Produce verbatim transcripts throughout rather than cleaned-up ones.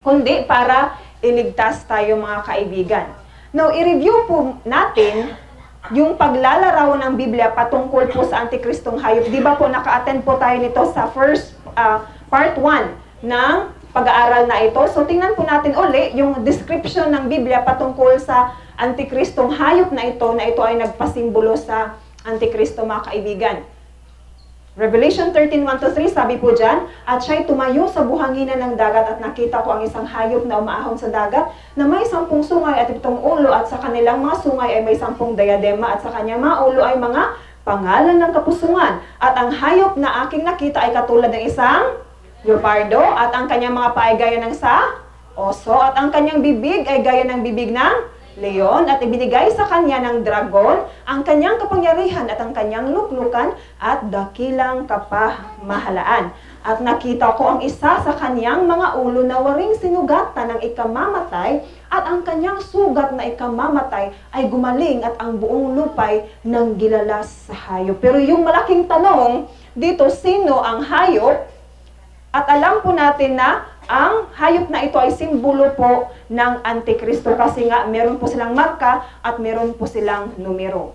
kundi para iligtas tayo mga kaibigan. Now, i-review po natin yung paglalarawan ng Biblia patungkol po sa Antikristong hayop. Di ba po naka-attend po tayo nito sa first uh, part one ng pag-aaral na ito. So, tingnan po natin uli yung description ng Biblia patungkol sa Antikristong hayop na ito, na ito ay nagpasimbolo sa Antikristo mga kaibigan. Revelation thirteen, one to three, sabi po dyan, at siya'y tumayo sa buhanginan ng dagat at nakita ko ang isang hayop na umaahon sa dagat na may sampung sungay at itong ulo at sa kanilang mga sungay ay may sampung diadema at sa kanyang mga ulo ay mga pangalan ng kapusungan. At ang hayop na aking nakita ay katulad ng isang leopardo at ang kanyang mga paa ay gaya ng sa oso at ang kanyang bibig ay gaya ng bibig ng leon at ibinigay sa kanya ng dragon ang kanyang kapangyarihan at ang kanyang luklukan at dakilang kapamahalaan. At nakita ko ang isa sa kanyang mga ulo na waring sinugatan ng ikamamatay at ang kanyang sugat na ikamamatay ay gumaling at ang buong lupay nang gilalas sa hayop. Pero yung malaking tanong dito, sino ang hayop? At alam po natin na ang hayop na ito ay simbolo po ng Antikristo kasi nga meron po silang marka at meron po silang numero.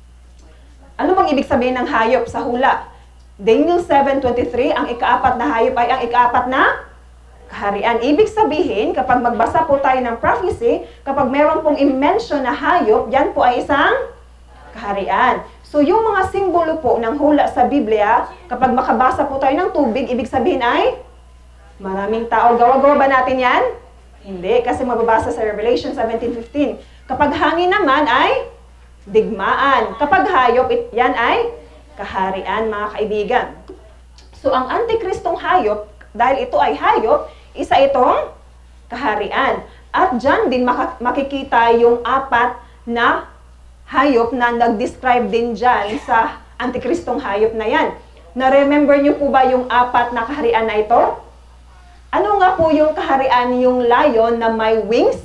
Ano bang ibig sabihin ng hayop sa hula? Daniel seven twenty-three, ang ikaapat na hayop ay ang ikaapat na kaharian. Ibig sabihin, kapag magbasa po tayo ng prophecy, kapag meron pong i-mention na hayop, yan po ay isang kaharian. So yung mga simbolo po ng hula sa Biblia, kapag makabasa po tayo ng tubig, ibig sabihin ay maraming tao. Gawa-gawa ba natin yan? Hindi, kasi mababasa sa Revelation seventeen fifteen. Kapag hangin naman ay digmaan. Kapag hayop, it, yan ay kaharian, mga kaibigan. So ang Antikristong hayop, dahil ito ay hayop, isa itong kaharian. At dyan din makikita yung apat na hayop na nag-describe din dyan sa Antikristong hayop na yan. Na-remember nyo po ba yung apat na kaharian na ito? Ano nga po yung kaharian, yung lion na may wings?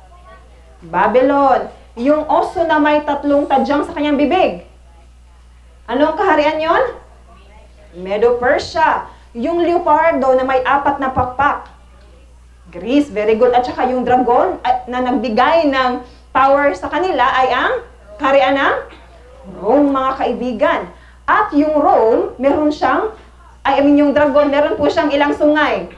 Babylon. Yung oso na may tatlong tadyang sa kanyang bibig. Anong kaharian yon? Medo-Persia. Yung leopardo na may apat na pakpak. Greece, very good. At saka yung dragon at, na nagbigay ng power sa kanila ay ang kaharian ng Rome, mga kaibigan. At yung Rome, meron siyang, ay I mean yung dragon, meron po siyang ilang sungay?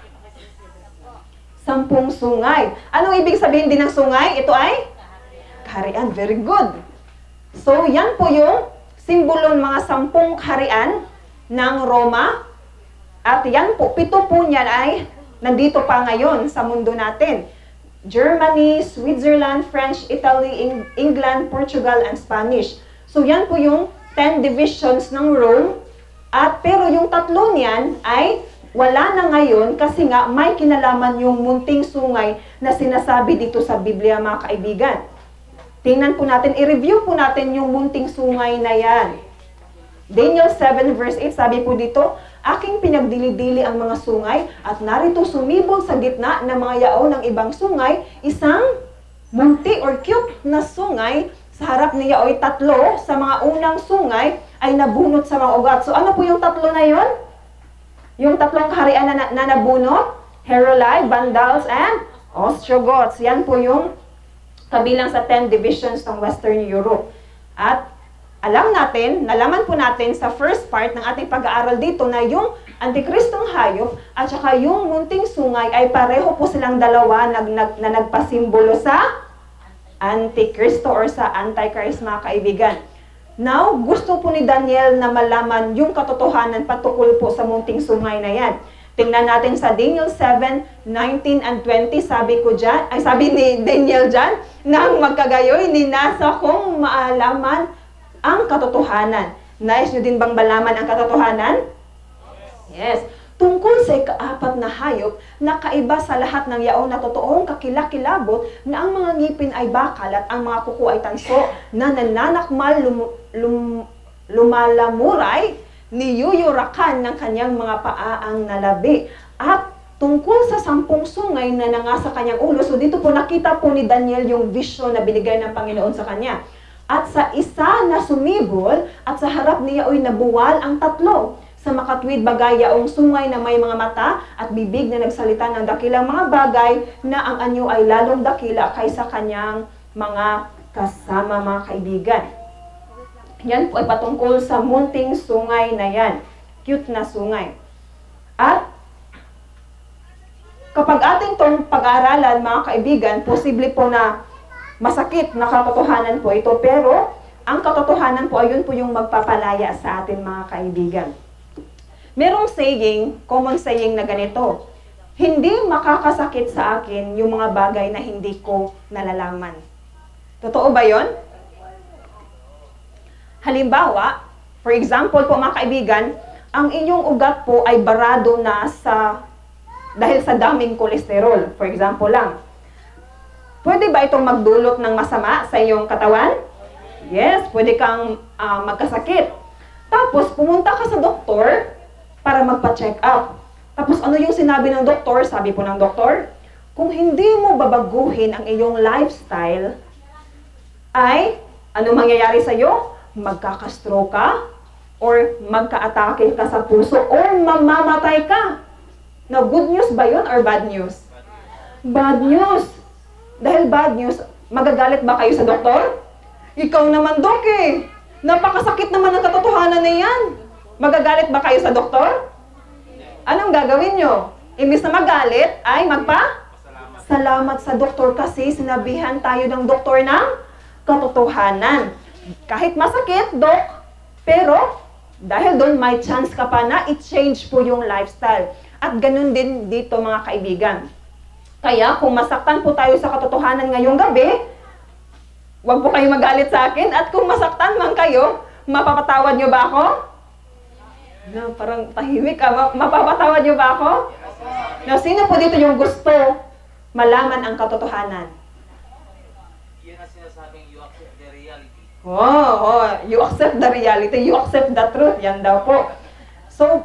Sampung sungay. Anong ibig sabihin din ng sungay? Ito ay kaharian. Very good. So, yan po yung simbolo ng mga sampung kaharian ng Roma. At yan po, pito po niyan ay nandito pa ngayon sa mundo natin. Germany, Switzerland, French, Italy, Eng England, Portugal, and Spanish. So, yan po yung ten divisions ng Rome. At pero yung tatlo niyan ay wala na ngayon kasi nga may kinalaman yung munting sungay na sinasabi dito sa Biblia, mga kaibigan. Tingnan po natin, i-review po natin yung munting sungay na yan. Daniel seven verse eight, sabi po dito, aking pinagdili-dili ang mga sungay at narito sumibol sa gitna ng mga yao ng ibang sungay, isang munti or cute na sungay. Sa harap niya ay tatlo sa mga unang sungay ay nabunot sa mga ugat. So ano po yung tatlo na yon? Yung tatlong kaharian na, na, na nabunot, Heruli, Vandals, and Ostrogoths. Yan po yung kabilang sa ten divisions ng Western Europe. At alam natin, nalaman po natin sa first part ng ating pag-aaral dito na yung Antikristong hayop at saka yung munting sungay ay pareho po silang dalawa nag, nag, na nagpasimbolo sa Antikristo or sa Antichrist, mga kaibigan. Now, gusto po ni Daniel na malaman yung katotohanan patungkol po sa munting sungay na yan. Tingnan natin sa Daniel seven, nineteen and twenty, sabi ko dyan, ay sabi ni Daniel dyan, nang magkagayoy, ninasa kong maalaman ang katotohanan. Nais nyo din bang malaman ang katotohanan? Yes. Tungkol sa ikaapat na hayop na kaiba sa lahat ng yaon na totoong kakilakilabot na ang mga ngipin ay bakal at ang mga kuko ay tanso na nananakmal lum, lum, lumalamuray niyuyurakan ng kanyang mga paang nalabi. At tungkol sa sampung sungay na nangasa kanyang ulo, so dito po nakita po ni Daniel yung vision na binigay ng Panginoon sa kanya. At sa isa na sumibol at sa harap niya ay nabuwal ang tatlo. sa makatwid bagay yaong sungay na may mga mata at bibig na nagsalita ng dakilang mga bagay na ang anyo ay lalong dakila kaysa kanyang mga kasama, mga kaibigan. Yan po ay patungkol sa munting sungay na yan. Cute na sungay. At kapag ating tong pag-aaralan, mga kaibigan, posible po na masakit na katotohanan po ito, pero ang katotohanan po ayun po yung magpapalaya sa atin, mga kaibigan. Merong saying, common saying na ganito, hindi makakasakit sa akin yung mga bagay na hindi ko nalalaman. Totoo ba yon? Halimbawa, for example po mga kaibigan, ang inyong ugat po ay barado na sa, dahil sa daming kolesterol. For example lang, pwede ba itong magdulot ng masama sa iyong katawan? Yes, pwede kang uh, magkasakit. Tapos, pumunta ka sa doktor para magpa-check up. Tapos, ano yung sinabi ng doktor? Sabi po ng doktor, kung hindi mo babaguhin ang iyong lifestyle, ay, ano mangyayari sa iyo? Magkaka-stroke ka, or magka-atake ka sa puso, or mamamatay ka. Now, good news ba yun or bad news? Bad news. Dahil bad news, magagalit ba kayo sa doktor? Ikaw naman, Dok, eh. Napakasakit naman ang katotohanan na yan. Magagalit ba kayo sa doktor? Anong gagawin nyo? Imbis na magalit, ay magpa? Salamat sa doktor kasi sinabihan tayo ng doktor ng katotohanan. Kahit masakit, Dok, pero dahil doon may chance ka pa na i-change po yung lifestyle. At ganun din dito, mga kaibigan. Kaya kung masaktan po tayo sa katotohanan ngayong gabi, huwag po kayo magalit sa akin. At kung masaktan man kayo, mapapatawad nyo ba ako? No, parang tahimik ka. Mapapatawad nyo ba ako? Now, sino po dito yung gusto malaman ang katotohanan? Yan ang sinasabing you accept the reality. Oh, oh, you accept the reality. You accept the truth. Yan daw po. So,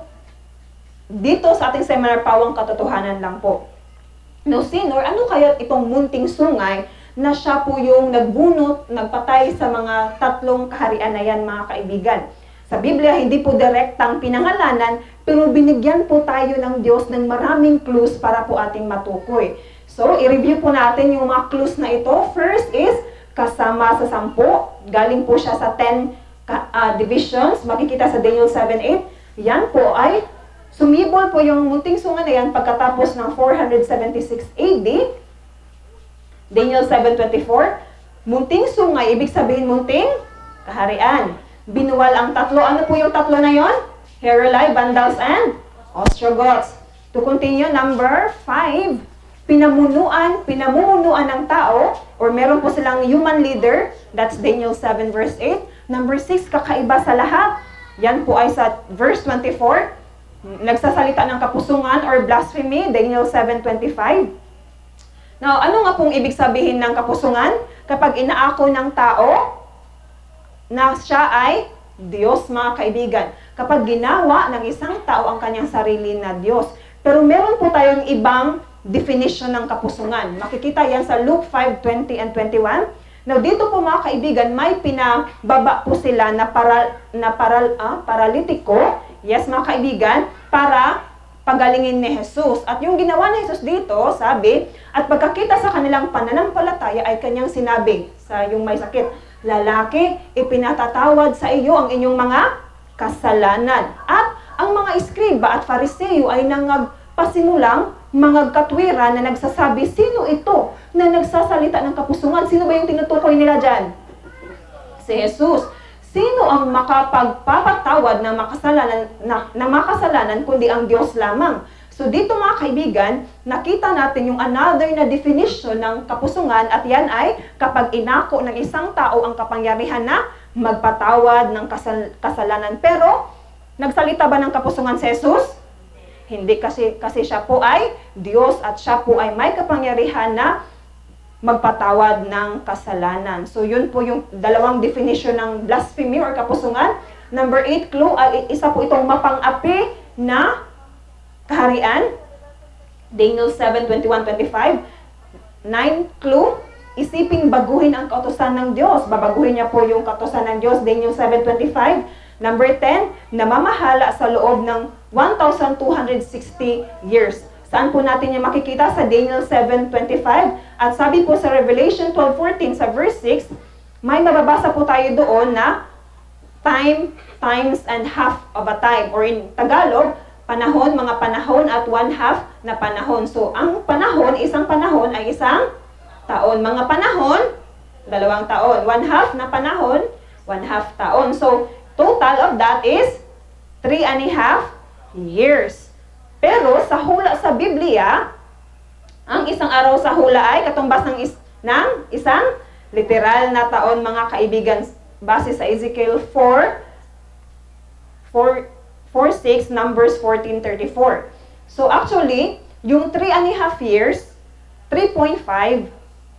dito sa ating seminar, pawang katotohanan lang po. No, sinor, ano kaya itong munting sungay na siya po yung nagbunot, nagpatay sa mga tatlong kaharian na yan, mga kaibigan? Sa Biblia, hindi po direktang pinangalanan, pero binigyan po tayo ng Diyos ng maraming clues para po ating matukoy. So, i-review po natin yung mga clues na ito. First is, kasama sa sampu. Galing po siya sa ten uh, divisions. Makikita sa Daniel seven eight. Yan po ay sumibol po yung munting sungay na yan pagkatapos ng four seventy-six A D. Daniel seven twenty-four. Munting sungay, ibig sabihin munting kaharian. Binuwal ang tatlo. Ano po yung tatlo na yon? Heruli, Vandals, and Ostrogoths. To continue, number five. Pinamunuan, pinamumunuan ng tao, or meron po silang human leader. That's Daniel seven verse eight. Number six, kakaiba sa lahat. Yan po ay sa verse twenty-four. Nagsasalita ng kapusungan or blasphemy, Daniel seven twenty-five. Now, ano nga pong ibig sabihin ng kapusungan? Kapag inaako ng tao na siya ay Diyos, mga kaibigan. Kapag ginawa ng isang tao ang kanyang sarili na Diyos. Pero meron po tayong ibang definition ng kapusungan. Makikita yan sa Luke five twenty and twenty-one. Now, dito po mga kaibigan, may pinababa po sila na, para, na paral, ah, paralitiko. Yes, mga kaibigan, para pagalingin ni Jesus. At yung ginawa ni Jesus dito, sabi, at pagkakita sa kanilang pananampalataya ay kanyang sinabi sa yung may sakit, lalaki, ipinatatawad sa iyo ang inyong mga kasalanan. At ang mga iskriba at fariseyo ay nangagpasimulang mga katwiran na nagsasabi, sino ito na nagsasalita ng kapusungan? Sino ba yung tinutukoy nila dyan? Si Jesus. Sino ang makapagpapatawad ng makasalanan, na, na makasalanan kundi ang Diyos lamang? So dito mga kaibigan, nakita natin yung another na definition ng kapusungan at yan ay kapag inako ng isang tao ang kapangyarihan na magpatawad ng kasal, kasalanan. Pero, nagsalita ba ng kapusungan si Jesus? Hindi, kasi, kasi siya po ay Diyos at siya po ay may kapangyarihan na magpatawad ng kasalanan. So, yun po yung dalawang definition ng blasphemy or kapusungan. Number eight, clue, ay isa po itong mapang-api na kaharian. Daniel seven twenty-one twenty-five. Nine, clue, isiping baguhin ang kautusan ng Diyos. Babaguhin niya po yung kautusan ng Diyos. Daniel seven twenty-five. Number ten, namamahala sa loob ng one thousand two hundred sixty years. Saan po natin yung makikita? Sa Daniel seven twenty-five. At sabi po sa Revelation twelve fourteen sa verse six, may mababasa po tayo doon na time, times, and half of a time. Or in Tagalog, panahon, mga panahon, at one half na panahon. So, ang panahon, isang panahon ay isang taon. Mga panahon, dalawang taon. One half na panahon, one half taon. So, total of that is three and a half years. Pero sa hula sa Biblia, ang isang araw sa hula ay katumbas ng, is, ng isang literal na taon, mga kaibigan, base sa Ezekiel four, four, six, Numbers fourteen thirty-four. So actually, yung three and a half years, three point five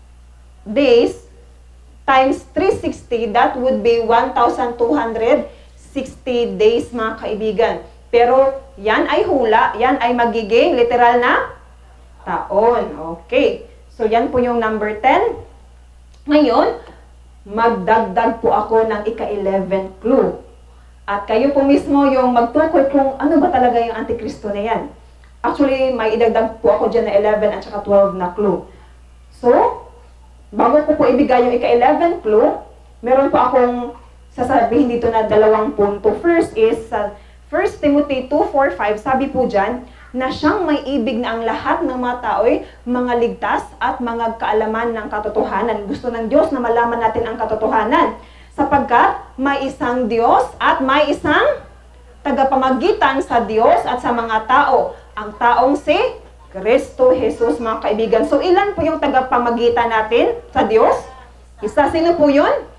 days times three hundred sixty, that would be one thousand two hundred sixty days, mga kaibigan. Pero yan ay hula, yan ay magiging literal na taon. Okay. So yan po yung number ten. Ngayon, magdagdag po ako ng ika-eleven clue. At kayo po mismo yung magtukoy kung ano ba talaga yung Antikristo na yan. Actually, may idagdag po ako dyan na eleven at saka twelve na clue. So, bago ko po ibigay yung ika-eleven clue, meron po akong sasabihin dito na dalawang punto. First is, sa uh, First Timothy two four five, sabi po dyan, na siyang may ibig na ang lahat ng mga tao'y mga ligtas at mga kaalaman ng katotohanan. Gusto ng Diyos na malaman natin ang katotohanan. Sapagkat may isang Diyos at may isang tagapamagitan sa Diyos at sa mga tao. Ang taong si Kristo Jesus, mga kaibigan. So, ilan po yung tagapamagitan natin sa Diyos? Isa, sino po yun?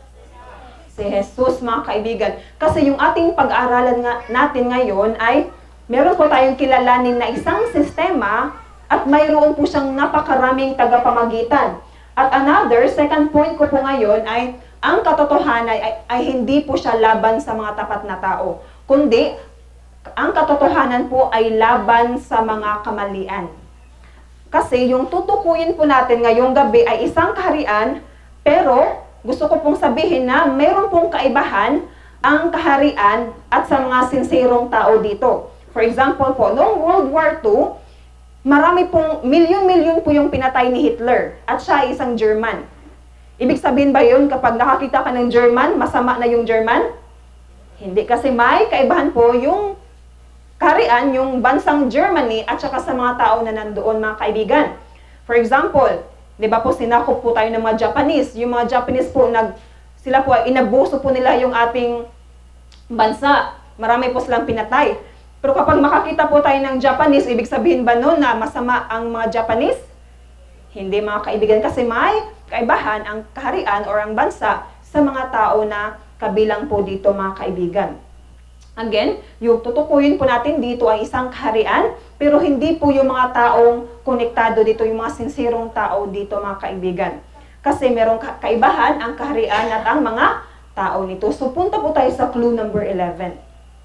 Si Jesus, mga kaibigan. Kasi yung ating pag-aaralan nga natin ngayon ay meron po tayong kilalanin na isang sistema at mayroon po siyang napakaraming tagapamagitan. At another, second point ko po ngayon ay ang katotohanan ay, ay hindi po siya laban sa mga tapat na tao, kundi ang katotohanan po ay laban sa mga kamalian. Kasi yung tutukuyin po natin ngayong gabi ay isang kaharian, pero gusto ko pong sabihin na mayroon pong kaibahan ang kaharian at sa mga sinserong tao dito. For example po, noong World War Two, marami pong, milyon-milyon po yung pinatay ni Hitler at siya ay isang German. Ibig sabihin ba yun kapag nakakita ka ng German, masama na yung German? Hindi, kasi may kaibahan po yung kaharian, yung bansang Germany at saka sa mga tao na nandoon, mga kaibigan. For example, di ba po, sinakop po tayo ng mga Japanese. Yung mga Japanese po, nag, sila po, inabuso po nila yung ating bansa. Marami po silang pinatay. Pero kapag makakita po tayo ng Japanese, ibig sabihin ba nun na masama ang mga Japanese? Hindi, mga kaibigan, kasi may kaibahan ang kaharian or ang bansa sa mga tao na kabilang po dito, mga kaibigan. Again, yung tutukuyin po natin dito ay isang kaharian, pero hindi po yung mga taong konektado dito, yung mga sinserong tao dito, mga kaibigan. Kasi merong kaibahan ang kaharian at ang mga tao nito. So, punta po tayo sa clue number eleven.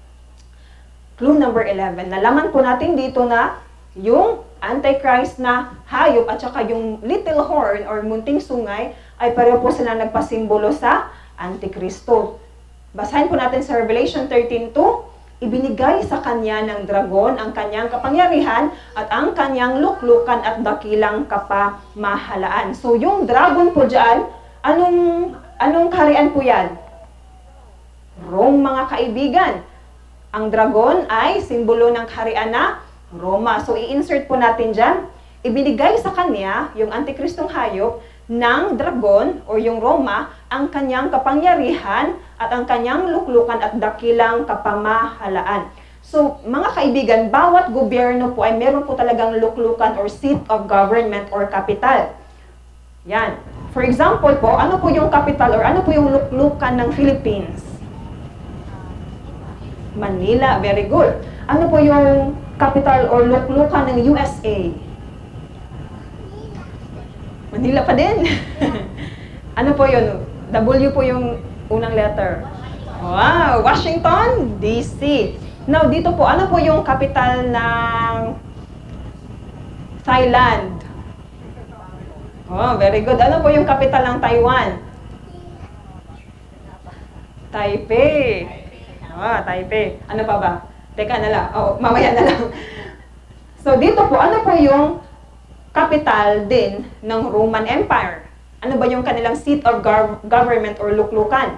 Clue number eleven. Nalaman po natin dito na yung Antichrist na hayop at saka yung little horn or munting sungay ay pareho po sila nagpasimbolo sa Antikristo. Basahin po natin sa Revelation thirteen two, ibinigay sa kanya ng dragon ang kanyang kapangyarihan at ang kanyang luklukan at dakilang kapamahalaan. So yung dragon po dyan, anong, anong kaharian po yan? Rome, mga kaibigan. Ang dragon ay simbolo ng kaharian na Roma. So i-insert po natin dyan, ibinigay sa kanya, yung Antikristong hayop, ng dragon o yung Roma ang kanyang kapangyarihan at ang kanyang luklukan at dakilang kapamahalaan. So, mga kaibigan, bawat gobyerno po ay meron po talagang luklukan or seat of government or capital. Yan. For example po, ano po yung capital or ano po yung luklukan ng Philippines? Manila. Very good. Ano po yung capital or luklukan ng U S A? Manila pa din. Ano po yun? W po yung unang letter. Wow! Washington, D C Now, dito po, ano po yung capital ng Thailand? Oh, very good. Ano po yung capital ng Taiwan? Taipei. Ah, Taipei. Ano pa ba? Teka na lang. Oh, mamaya na lang. So, dito po, ano po yung capital din ng Roman Empire? Ano ba yung kanilang seat of gov- government or luklukan?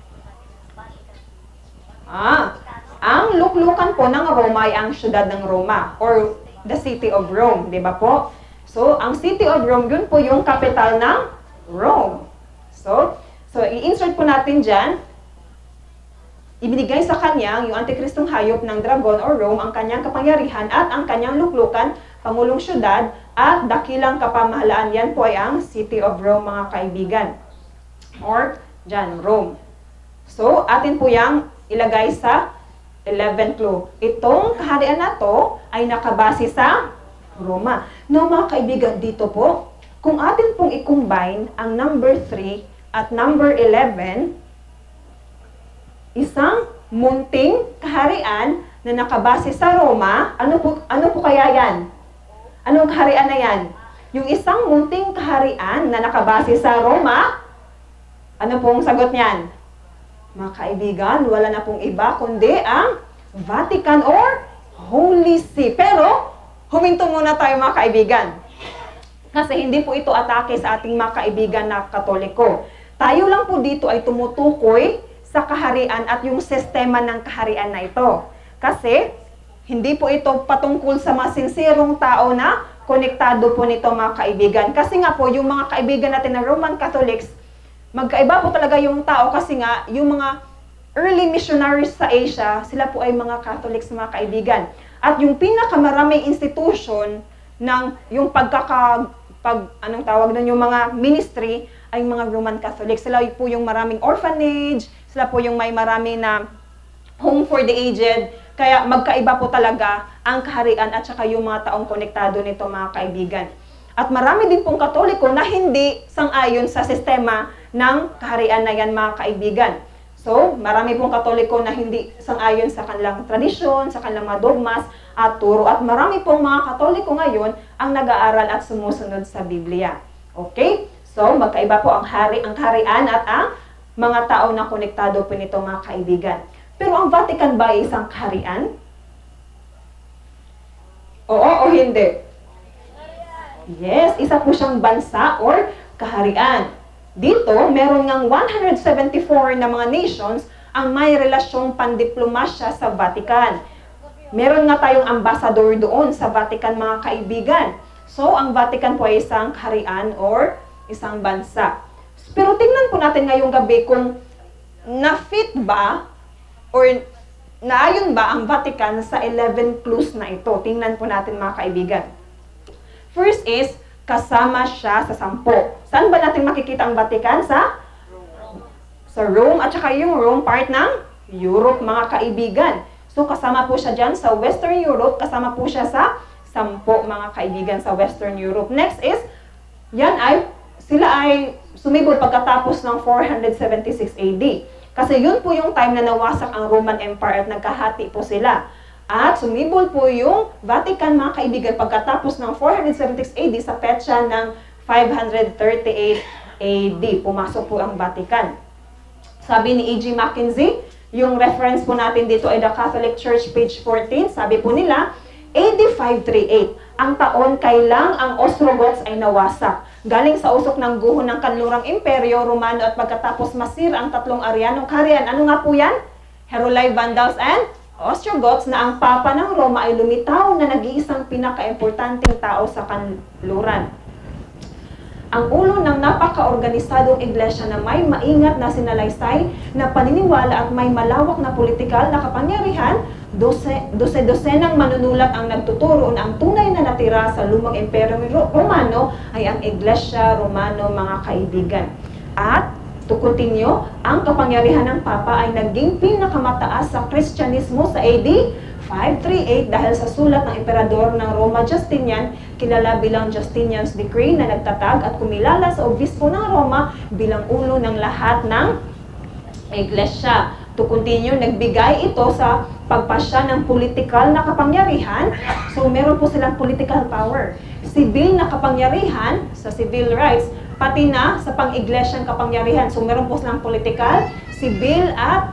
Ah, ang luklukan po ng Roma ay ang syudad ng Roma or the city of Rome, di ba po? So, ang city of Rome, yun po yung capital ng Rome. So, so i-insert po natin dyan, ibinigay sa kanya yung antikristong hayop ng dragon or Rome ang kanyang kapangyarihan at ang kanyang luklukan, pangulong syudad at dakilang kapamahalaan. Yan po ay ang city of Rome, mga kaibigan. Or dyan, Rome. So, atin po yung ilagay sa eleventh clue. Itong kaharian na to ay nakabase sa Roma. No, mga kaibigan, dito po, kung atin pong i-combine ang number three at number eleven, isang munting kaharian na nakabase sa Roma, ano po, ano po kaya yan? Anong kaharian na yan? Yung isang munting kaharian na nakabase sa Roma, ano pong sagot niyan? Mga kaibigan, wala na pong iba kundi ang Vatican or Holy See. Pero, huminto muna tayo mga kaibigan. Kasi hindi po ito atake sa ating mga kaibigan na Katoliko. Tayo lang po dito ay tumutukoy sa kaharian at yung sistema ng kaharian na ito. Kasi, hindi po ito patungkol sa masinserong tao na konektado po nito mga kaibigan. Kasi nga po, yung mga kaibigan natin na Roman Catholics, magkaiba po talaga yung tao kasi nga, yung mga early missionaries sa Asia, sila po ay mga Catholics, mga kaibigan. At yung pinakamaraming institution ng yung pagkaka, pag, anong tawag nun, yung mga ministry, ay mga Roman Catholics. Sila po yung maraming orphanage, sila po yung may marami na home for the aged. Kaya magkaiba po talaga ang kaharian at saka yung mga taong konektado nito, mga kaibigan. At marami din pong Katoliko na hindi sang-ayon sa sistema ng kaharian na yan, mga kaibigan. So, marami pong Katoliko na hindi sang-ayon sa kanilang tradisyon, sa kanilang mga dogmas at turo. At marami pong mga Katoliko ngayon ang nag-aaral at sumusunod sa Biblia. Okay? So, magkaiba po ang hari, ang kaharian at ang mga tao na konektado po nito, mga kaibigan. Pero ang Vatican ba ay isang kaharian? Oo o hindi? Yes, isa po siyang bansa or kaharian. Dito, meron ngang one hundred seventy-four na mga nations ang may relasyong pandiplomasya sa Vatican. Meron nga tayong ambassador doon sa Vatican, mga kaibigan. So, ang Vatican po ay isang kaharian or isang bansa. Pero tingnan po natin ngayong gabi kung na-fit ba or naayon ba ang Vatican sa eleven clues na ito. Tingnan po natin, mga kaibigan. First is, kasama siya sa sampo. Saan ba natin makikita ang Vatican? Sa? Sa Rome. At saka yung Rome part ng Europe, mga kaibigan. So, kasama po siya dyan sa Western Europe. Kasama po siya sa sampo, mga kaibigan, sa Western Europe. Next is, yan ay, sila ay sumibol pagkatapos ng four seventy-six A D. Kasi yun po yung time na nawasak ang Roman Empire at nagkahati po sila. At sumibol po yung Vatican, mga kaibigan, pagkatapos ng four seventy-six A D sa petsa ng five thirty-eight A D. Pumasok po ang Vatican. Sabi ni E G Mackenzie, yung reference po natin dito ay The Catholic Church, page fourteen. Sabi po nila, A D five thirty-eight, ang taon kailang ang Ostrogoths ay nawasak. Galing sa usok ng guho ng kanlurang imperyo, Romano at pagkatapos masira ang tatlong Arianong kaharian. Ano nga po yan? Heruli, Vandals, and Ostrogoths, na ang Papa ng Roma ay lumitaw na nag-iisang pinaka-importanteng tao sa kanluran. Ang ulo ng napaka-organisadong iglesia na may maingat na sinalaysay na paniniwala at may malawak na politikal na kapangyarihan, dose-dosenang manunulat ang nagtuturo na ang tunay na natira sa lumang imperyong Romano ay ang Iglesia Romano, mga kaibigan. At to continue, ang kapangyarihan ng Papa ay naging pinakamataas sa Kristyanismo sa A D five thirty-eight dahil sa sulat ng emperador ng Roma, Justinian, kilala bilang Justinian's Decree, na nagtatag at kumilala sa obispo ng Roma bilang ulo ng lahat ng iglesia. To continue, nagbigay ito sa pagpasya ng politikal na kapangyarihan. So, meron po silang political power. Sibil na kapangyarihan sa civil rights, pati na sa pang-iglesyang kapangyarihan. So, meron po silang political, civil, at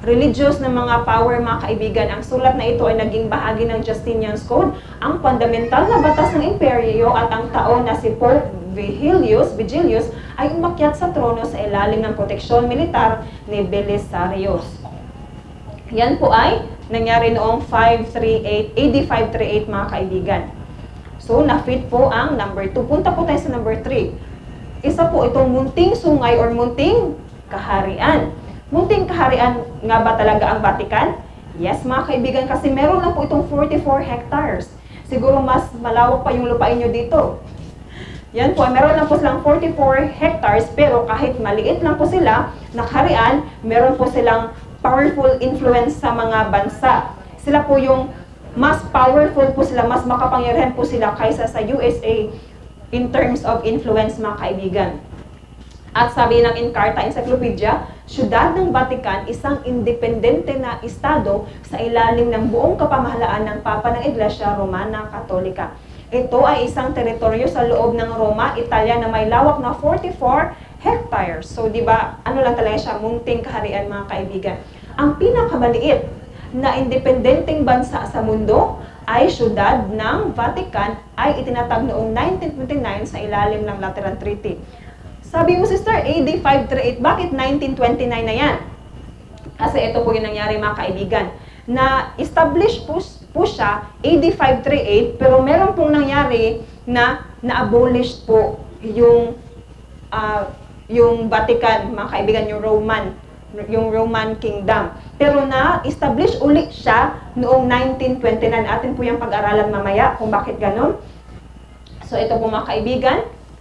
religious na mga power, mga kaibigan. Ang sulat na ito ay naging bahagi ng Justinian's Code, ang fundamental na batas ng imperyo, at ang taon na si Pope Vigilius, Vigilius ay umakyat sa trono sa ilalim ng proteksyon militar ni Belisarius. Yan po ay nangyari noong five thirty-eight, A D five thirty-eight, mga kaibigan. So, na-fit po ang number two. Punta po tayo sa number three. Isa po itong munting sungay or munting kaharian. Munting kaharian nga ba talaga ang Vatican? Yes, mga kaibigan, kasi meron lang po itong forty-four hectares. Siguro mas malawak pa yung lupain nyo dito. Yan po, meron lang po silang forty-four hectares, pero kahit maliit lang po sila na kaharian, meron po silang powerful influence sa mga bansa. Sila po yung mas powerful po sila, mas makapangyarihan po sila kaysa sa U S A in terms of influence, mga kaibigan. At sabi ng Encarta Encyclopedia, syudad ng Vatican, isang independente na estado sa ilalim ng buong kapamahalaan ng Papa ng Iglesia Romana Katolika. Ito ay isang teritoryo sa loob ng Roma, Italia, na may lawak na forty-four hectares. So, di ba, ano lang talaga siya, munting kaharian, mga kaibigan. Ang pinakamaliit na independenteng bansa sa mundo ay syudad ng Vatican, ay itinatag noong nineteen twenty-nine sa ilalim ng Lateran Treaty. Sabi mo, sister, A D five thirty-eight, bakit nineteen twenty-nine na yan? Kasi ito po yung nangyari, mga kaibigan, na establish po, po siya A D five thirty-eight, pero meron pong nangyari na na-abolish po yung uh, yung Vatican, mga kaibigan, yung Roman, yung Roman Kingdom. Pero na-establish ulit siya noong nineteen twenty-nine. Atin po yung pag-aralan mamaya kung bakit ganun. So ito po, mga kaibigan,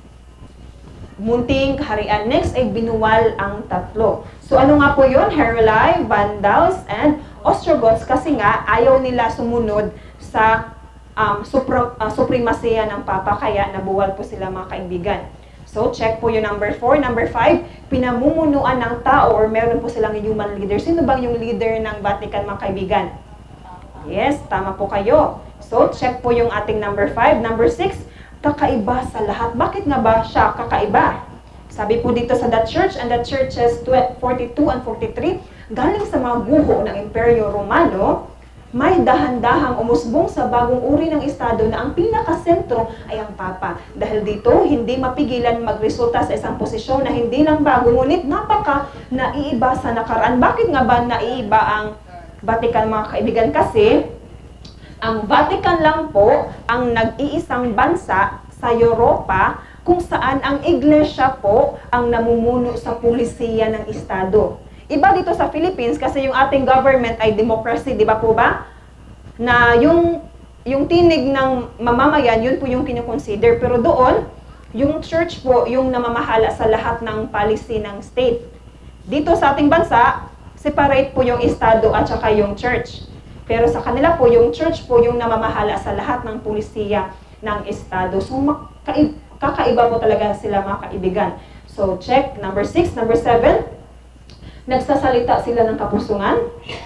munting kaharian. Next ay binuwal ang tatlo. So ano nga po yun? Heruli, Vandals, and Ostrogoths, kasi nga ayaw nila sumunod sa um, supra, uh, supremasiya ng Papa, kaya nabuwal po sila, mga kaibigan. So check po yung number four. Number five, pinamumunuan ng tao or meron po silang human leader. Sino bang yung leader ng Vatican, mga kaibigan? Yes, tama po kayo. So check po yung ating number five. Number six, kakaiba sa lahat. Bakit nga ba siya kakaiba? Sabi po dito sa The Church and the Churches forty-two and forty-three, galing sa mga guho ng Imperyo Romano, may dahan-dahang umusbong sa bagong uri ng estado na ang pinakasentro ay ang Papa. Dahil dito, hindi mapigilan magresulta sa isang posisyon na hindi lang bago, ngunit napaka naiiba sa nakaraan. Bakit nga ba naiiba ang Vatican, mga kaibigan? Kasi ang Vatican lang po ang nag-iisang bansa sa Europa kung saan ang iglesia po ang namumuno sa pulisiya ng estado. Iba dito sa Philippines kasi yung ating government ay democracy, di ba po ba? Na yung, yung tinig ng mamamayan, yun po yung kinoconsider. Pero doon, yung church po yung namamahala sa lahat ng policy ng state. Dito sa ating bansa, separate po yung estado at saka yung church. Pero sa kanila po, yung church po yung namamahala sa lahat ng pulisiya ng estado. So, kakaiba po talaga sila, mga kaibigan. So, check. Number six. Number seven, nagsasalita sila ng kapusungan.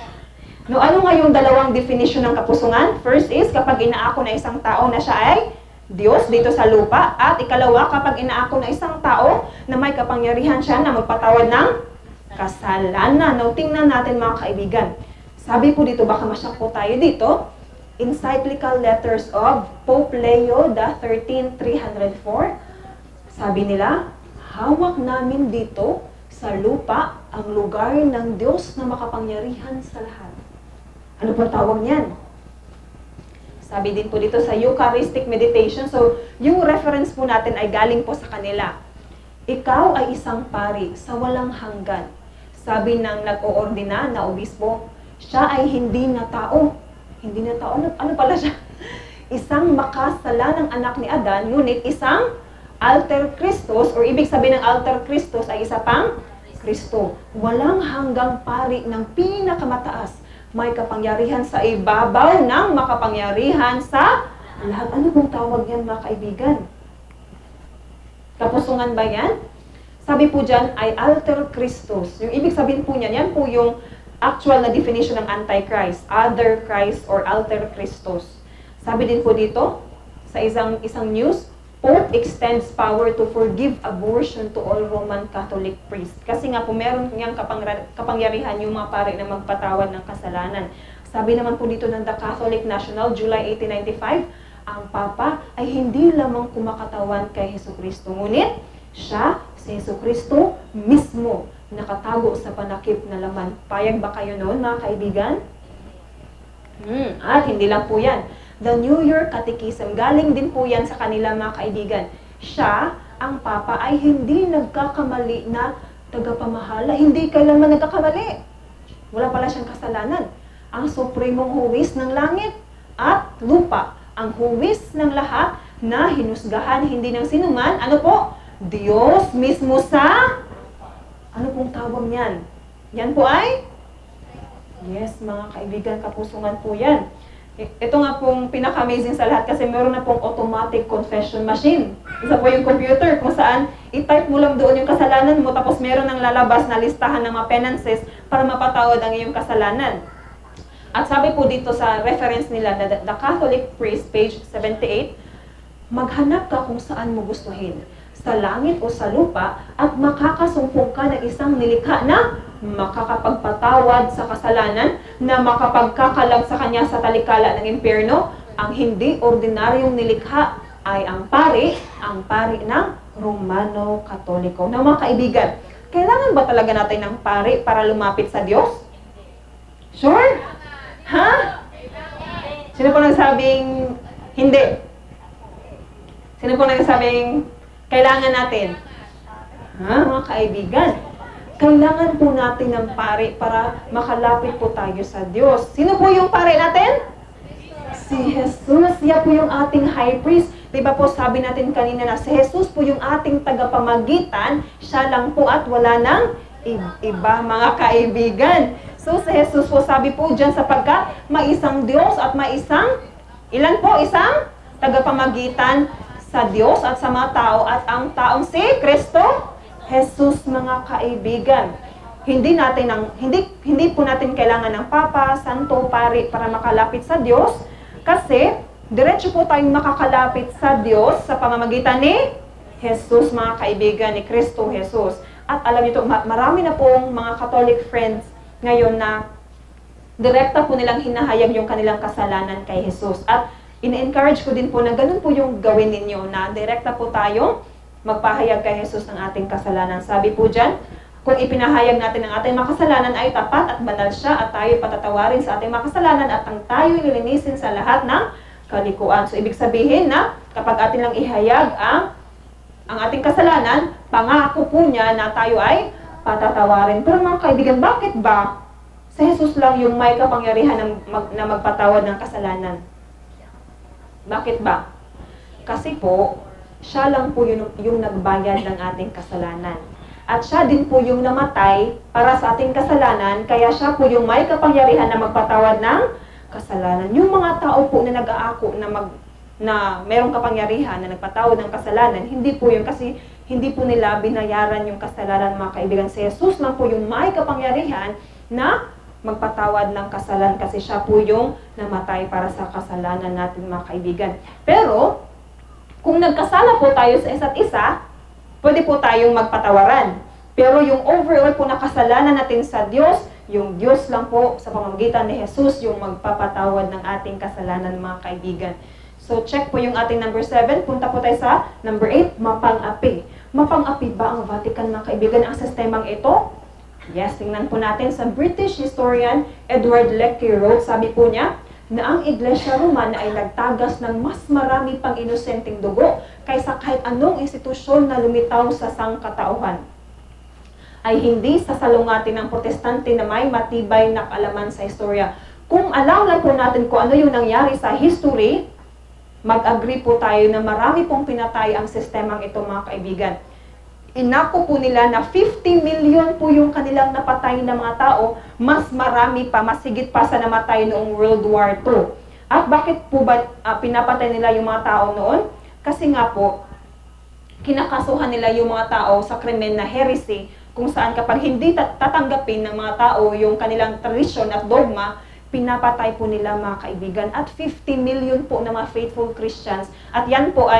No, ano nga yung dalawang definition ng kapusungan? First is, kapag inaako na isang tao na siya ay Diyos dito sa lupa. At ikalawa, kapag inaako na isang tao na may kapangyarihan siya na magpatawad ng kasalanan. Now, tingnan natin, mga kaibigan. Sabi po dito, baka masyak po tayo dito, Encyclical Letters of Pope Leo the thirteenth, three oh four. Sabi nila, hawak namin dito sa lupa ang lugar ng Diyos na makapangyarihan sa lahat. Ano po tawag niyan? Sabi din po dito sa Eucharistic Meditation. So, yung reference po natin ay galing po sa kanila. Ikaw ay isang pari sa walang hanggan. Sabi ng nag-oordina na obispo, siya ay hindi na tao. Hindi na tao. Ano, ano pala siya? Isang makasalanang anak ni Adan, ngunit isang alter Christos, or ibig sabihin ng alter Christos ay isa pang Kristo. Walang hanggang pari ng pinakamataas. May kapangyarihan sa ibabaw ng makapangyarihan sa lahat. Ano pong tawag yan, mga kaibigan? Kapusungan ba yan? Sabi po dyan ay alter Christos. Yung ibig sabihin po niyan, yan po yung actual na definition ng Antichrist, other Christ or alter Christos. Sabi din po dito, sa isang isang news, Pope extends power to forgive abortion to all Roman Catholic priests. Kasi nga po, meron niyang kapang- kapangyarihan yung mga pare na magpatawad ng kasalanan. Sabi naman po dito ng The Catholic National, July eighteen ninety-five, ang Papa ay hindi lamang kumakatawan kay Hesukristo, ngunit siya, si Hesukristo mismo, nakatago sa panakip na laman. Payag ba kayo noon, mga kaibigan? Hmm, at hindi lang po yan. The New York Catechism, galing din po yan sa kanila, mga kaibigan. Siya, ang Papa, ay hindi nagkakamali na tagapamahala. Hindi kailanman nagkakamali. Wala pala siyang kasalanan. Ang supremong huwis ng langit at lupa. Ang huwis ng lahat na hinusgahan hindi ng sinuman. Ano po? Diyos mismo sa... Ano pong tawag niyan? Yan po ay? Yes, mga kaibigan, kapusungan po yan. Ito nga pong pinaka-amazing sa lahat kasi meron na pong automatic confession machine. Isa po yung computer kung saan i-type mo lang doon yung kasalanan mo tapos meron ng lalabas na listahan ng mga penances para mapatawad ang iyong kasalanan. At sabi po dito sa reference nila, The, the Catholic Priest, page seventy-eight, maghanap ka kung saan mo gustuhin, sa langit o sa lupa, at makakasumpong ka ng isang nilikha na makakapagpatawad sa kasalanan, na makapagkakalang sa kanya sa talikala ng impyerno. Ang hindi ordinaryong nilikha ay ang pari, ang pari ng Romano Katoliko. Na mga kaibigan, kailangan ba talaga natin ng pari para lumapit sa Diyos? Sure? Ha? Sino po nagsabing hindi? Sino po nagsabing kailangan natin? Ha, mga kaibigan? Kailangan po natin ng pari para makalapit po tayo sa Diyos. Sino po yung pari natin? Si Jesus. Siya po yung ating high priest. Diba po sabi natin kanina na si Jesus po yung ating tagapamagitan. Siya lang po at wala nang iba, mga kaibigan. So si Jesus po sabi po dyan sapagkat may isang Diyos at may isang, ilan po? Isang tagapamagitan sa Diyos at sa mga tao, at ang taong si Kristo Jesus, mga kaibigan. Hindi natin ang hindi hindi po natin kailangan ng papa, santo, pari para makalapit sa Diyos kasi diretso po tayong makakalapit sa Diyos sa pamamagitan ni Jesus, mga kaibigan, ni Kristo Jesus. At alam niyo, marami na pong mga Catholic friends ngayon na direkta po nilang hinahayag yung kanilang kasalanan kay Jesus. At in-encourage ko din po na ganun po yung gawin ninyo, na direkta po tayong magpahayag kay Jesus ng ating kasalanan. Sabi po dyan, kung ipinahayag natin ang ating makasalanan ay tapat at banal siya at tayo patatawarin sa ating makasalanan at ang tayo nilinisin sa lahat ng kalikuan. So, ibig sabihin na kapag atin lang ihayag ang, ang ating kasalanan, pangako po niya na tayo ay patatawarin. Pero mga kaibigan, bakit ba si Jesus lang yung may kapangyarihan na, mag, na magpatawad ng kasalanan? Bakit ba? Kasi po, siya lang po yung, yung nagbayad ng ating kasalanan. At siya din po yung namatay para sa ating kasalanan, kaya siya po yung may kapangyarihan na magpatawad ng kasalanan. Yung mga tao po na nag-aako na, mag, na merong kapangyarihan na nagpatawad ng kasalanan, hindi po yun kasi hindi po nila binayaran yung kasalanan, mga kaibigan. Si Jesus lang po yung may kapangyarihan na magpatawad ng kasalanan kasi siya po yung namatay para sa kasalanan natin, mga kaibigan. Pero, kung nagkasala po tayo sa isa't isa, pwede po tayong magpatawaran. Pero yung overall po na kasalanan natin sa Diyos, yung Diyos lang po sa pamamagitan ni Jesus yung magpapatawad ng ating kasalanan, mga kaibigan. So check po yung ating number seven. Punta po tayo sa number eight, mapang-api. Mapang-api ba ang Vatican, mga kaibigan, ang sistemang ito? Yes, tingnan po natin sa British historian Edward Lecky wrote, sabi po niya, na ang Iglesia Romana ay nagtagas ng mas marami pang inosenteng dugo kaysa kahit anong institusyon na lumitaw sa sangkatauhan. Ay hindi sasalungatin ng protestante na may matibay na kaalaman sa historya. Kung alam lang po natin kung ano yung nangyari sa history, mag-agree po tayo na marami pong pinatay ang sistemang ito, mga kaibigan. Inako po nila na fifty million po yung kanilang napatay na mga tao, mas marami pa, mas higit pa sa namatay noong World War Two. At bakit po ba uh, pinapatay nila yung mga tao noon? Kasi nga po, kinakasuhan nila yung mga tao sa krimen na heresy, kung saan kapag hindi tatanggapin ng mga tao yung kanilang tradisyon at dogma, pinapatay po nila, mga kaibigan. At fifty million po na mga faithful Christians. At yan po ay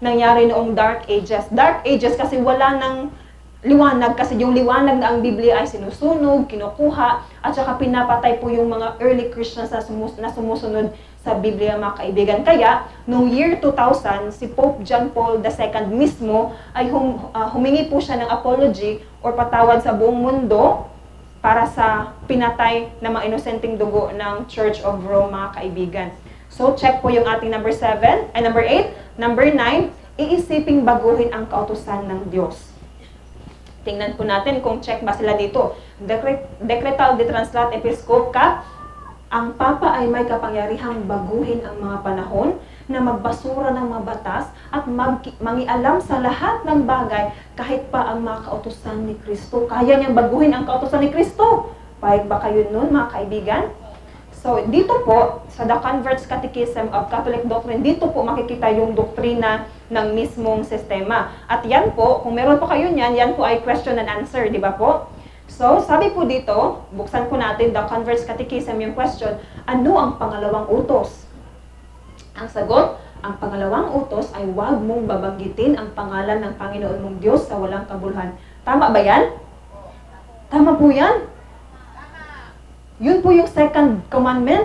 nangyari noong Dark Ages. Dark Ages kasi wala ng liwanag, kasi yung liwanag na ang Biblia ay sinusunog, kinukuha, at saka pinapatay po yung mga early Christians na, sumus na sumusunod sa Biblia, mga kaibigan. Kaya, noong year two thousand, si Pope John Paul the Second mismo ay hum, uh, humingi po siya ng apology or patawad sa buong mundo para sa pinatay na mga inosenteng dugo ng Church of Rome, mga kaibigan. So, check po yung ating number seven, ay number eight. Number nine, iisiping baguhin ang kautusan ng Diyos. Tingnan po natin kung check ba sila dito. Decret, Decretal de Translat Episcopa, ang Papa ay may kapangyarihang baguhin ang mga panahon na magbasura ng mga batas at mag, mangialam sa lahat ng bagay kahit pa ang mga kautusan ni Kristo. Kaya niyang baguhin ang kautusan ni Kristo. Pahig ba kayo nun, mga kaibigan? So, dito po, sa The Convert's Catechism of Catholic Doctrine, dito po makikita yung doktrina ng mismong sistema. At yan po, kung meron po kayo niyan, yan po ay question and answer, di ba po? So, sabi po dito, buksan po natin The Convert's Catechism, yung question, ano ang pangalawang utos? Ang sagot, ang pangalawang utos ay huwag mong babanggitin ang pangalan ng Panginoon mong Diyos sa walang kabuluhan. Tama ba yan? Tama po yan? Yun po yung second commandment.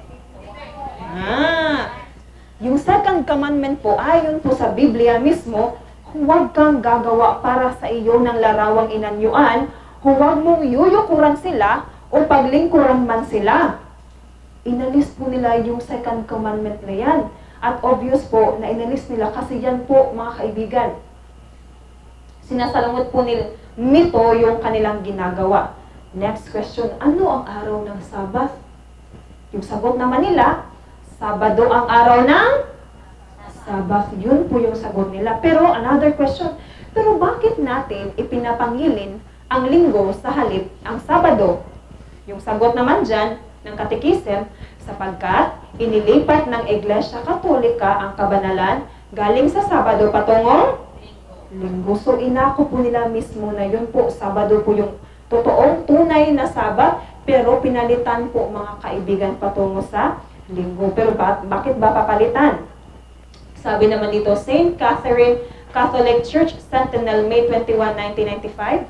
Ah, yung second commandment po, ayon po sa Biblia mismo, huwag kang gagawa para sa iyo ng larawang inanyuan, huwag mong yuyukuran sila o paglingkuran man sila. Inalis po nila yung second commandment na yan. At obvious po na inalis nila kasi yan po, mga kaibigan. Sinasalangot po nila nito yung kanilang ginagawa. Next question, ano ang araw ng Sabbath? Yung sagot naman nila, Sabado ang araw ng Sabbath. Yun po yung sagot nila. Pero another question, pero bakit natin ipinapangilin ang linggo sa halip ang Sabado? Yung sagot naman dyan ng Catechism, sapagkat inilipat ng Iglesia Katolika ang kabanalan galing sa Sabado patungong linggo. So inako po nila mismo na yun po, Sabado po yung totoong tunay na Sabat, pero pinalitan po, mga kaibigan, patungo sa linggo. Pero ba, bakit ba papalitan? Sabi naman dito, Saint Catherine Catholic Church Sentinel, May twenty-first, nineteen ninety-five.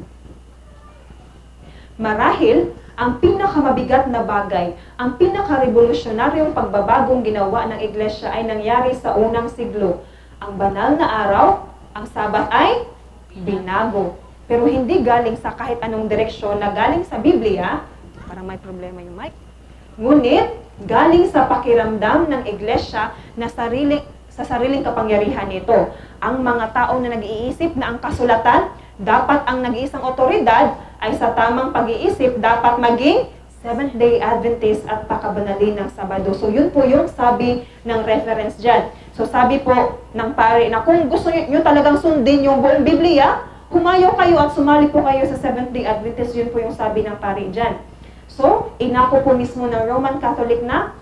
Marahil, ang pinakamabigat na bagay, ang pinakarevolusyonaryong pagbabagong ginawa ng Iglesia ay nangyari sa unang siglo. Ang banal na araw, ang Sabat ay binago. Pero hindi galing sa kahit anong direksyon na galing sa Biblia, parang may problema yung mic, ngunit galing sa pakiramdam ng Iglesia na sarili, sa sariling kapangyarihan nito. Ang mga tao na nag-iisip na ang kasulatan, dapat ang nag-iisang otoridad ay sa tamang pag-iisip, dapat maging Seventh-day Adventist at pakabanalin ng Sabado. So yun po yung sabi ng reference dyan. So sabi po ng pare na kung gusto nyo talagang sundin yung buong Biblia, humayo kayo at sumali po kayo sa Seventh-day Adventist, yun po yung sabi ng pari dyan. So, inako po mismo ng Roman Catholic na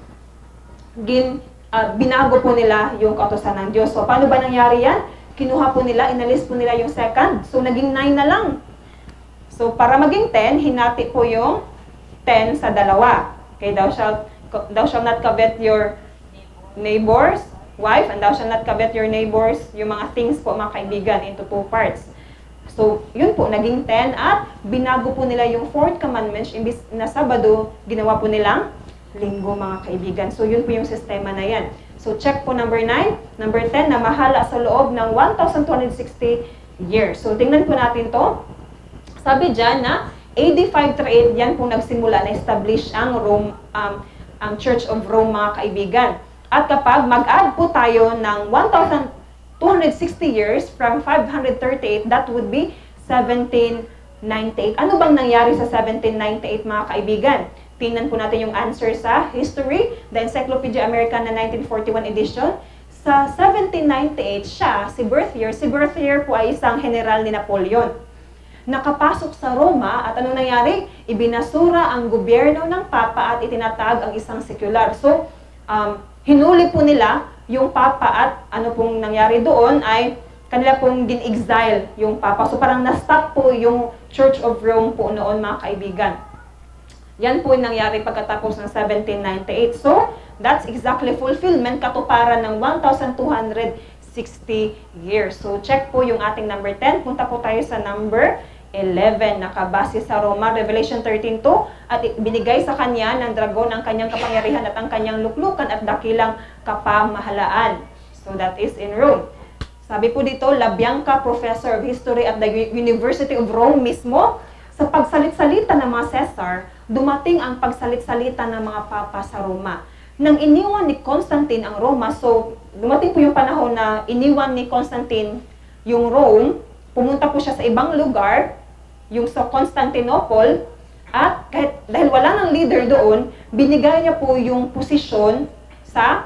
gin, uh, binago po nila yung kautusan ng Diyos. So, paano ba nangyari yan? Kinuha po nila, inalis po nila yung second. So, naging nine na lang. So, para maging ten, hinati po yung ten sa dalawa. Okay, thou shalt, thou shalt not covet your neighbor's wife, and thou shalt not covet your neighbor's, yung mga things po, mga kaibigan, into two parts. So, yun po, naging ten at binago po nila yung fourth commandment, imbis na Sabado, ginawa po nilang linggo, mga kaibigan. So, yun po yung sistema na yan. So, check po number nine. Number ten, na mahala sa loob ng one thousand two hundred sixty years. So, tingnan po natin to. Sabi dyan na A D five thirty-eight, yan po nagsimula na establish ang Rome, um, ang Church of Rome, mga kaibigan. At kapag mag-add po tayo ng one thousand two hundred sixty years from five hundred thirty-eight, that would be seventeen ninety-eight. Ano bang nangyari sa seventeen ninety-eight, mga kaibigan? Tingnan po natin yung answer sa history, the Encyclopedia Americana nineteen forty-one edition. Sa seventeen ninety-eight, siya, si birth year, si birth year po ay isang general ni Napoleon. Nakapasok sa Roma at ano nangyari? Ibinasura ang gobyerno ng Papa at itinatag ang isang secular. So, um, hinuli po nila yung Papa at ano pong nangyari doon ay kanila pong din-exile yung Papa. So parang na-stop po yung Church of Rome po noon, mga kaibigan. Yan po yung nangyari pagkatapos ng seventeen ninety-eight. So that's exactly fulfillment, katuparan ng one thousand two hundred sixty years. So, check po yung ating number ten. Punta po tayo sa number eleven. Nakabase sa Roma, Revelation thirteen two. At binigay sa kanya ng dragon ang kanyang kapangyarihan at ang kanyang luklukan at dakilang kapamahalaan. So, that is in Rome. Sabi po dito, LaBianca, Professor of History at the University of Rome mismo, sa pagsalit-salita ng mga Caesar, dumating ang pagsalit-salita ng mga papa sa Roma. Nang iniwan ni Constantine ang Roma, so dumating po yung panahon na iniwan ni Constantine yung Rome, pumunta po siya sa ibang lugar, yung sa Constantinople, at kahit dahil wala ng leader doon, binigay niya po yung posisyon sa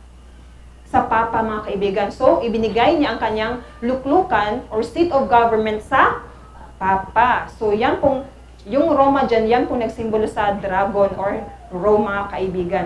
sa papa, mga kaibigan. So, ibinigay niya ang kanyang luklukan or seat of government sa papa. So, yan pong, yung Roma dyan, yan pong nagsimbolo sa dragon or Rome, mga kaibigan.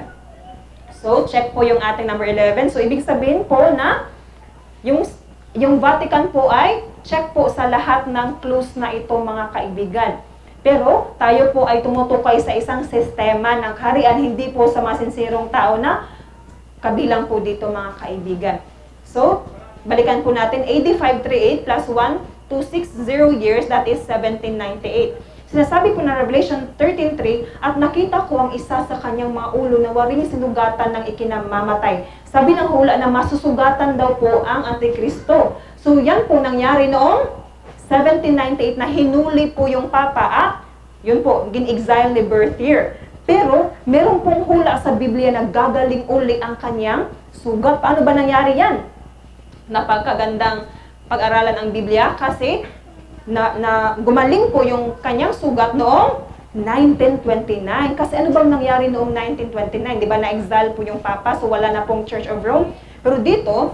So, check po yung ating number eleven. So, ibig sabihin po na yung, yung Vatican po ay check po sa lahat ng clues na ito, mga kaibigan. Pero, tayo po ay tumutukoy sa isang sistema ng kaharian, hindi po sa masinsirong tao na kabilang po dito, mga kaibigan. So, balikan po natin, A D five thirty-eight plus one two sixty years, that is seventeen ninety-eight. Sinasabi po na Revelation thirteen three, at nakita ko ang isa sa kanyang mga ulo na waring sinugatan ng ikinamamatay. Sabi ng hula na masusugatan daw po ang Antikristo. So yan po nangyari noong seventeen ninety-eight na hinuli po yung Papa at yun po, gin-exile ni Berthier. Pero meron pong hula sa Biblia na gagaling uli ang kanyang sugat. Paano ba nangyari yan? Napagkagandang pag-aralan ang Biblia kasi Na, na gumaling po yung kanyang sugat noong nineteen twenty-nine. Kasi ano bang nangyari noong nineteen twenty-nine? Di ba na-exile po yung Papa, so wala na pong Church of Rome. Pero dito,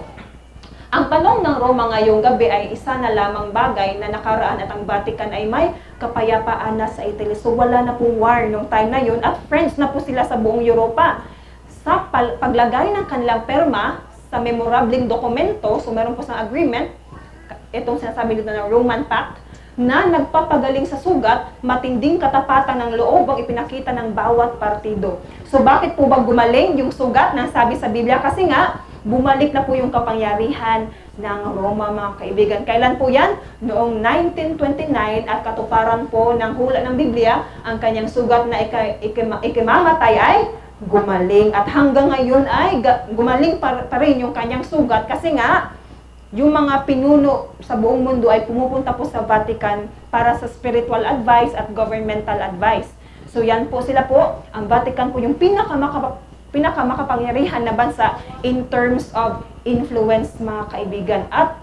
ang tanong ng Roma ngayong gabi ay isa na lamang bagay na nakaraan at ang Vatican ay may kapayapaan na sa Italy. So wala na pong war noong time na yun at friends na po sila sa buong Europa. Sa paglagay ng kanilang perma sa memorableng dokumento, so meron po sa agreement, itong sinasabi dito ng Roman Pact, na nagpapagaling sa sugat, matinding katapatan ng loob ang ipinakita ng bawat partido. So bakit po ba gumaling yung sugat na sabi sa Biblia? Kasi nga, bumalik na po yung kapangyarihan ng Roma, mga kaibigan. Kailan po yan? Noong nineteen twenty-nine at katuparan po ng hula ng Biblia, ang kanyang sugat na ikimamatay ay gumaling. At hanggang ngayon ay gumaling pa, pa rin yung kanyang sugat kasi nga, yung mga pinuno sa buong mundo ay pumupunta po sa Vatican para sa spiritual advice at governmental advice. So yan po sila po, ang Vatican po yung pinakamakap pinakamakapangyarihan na bansa in terms of influence, mga kaibigan. At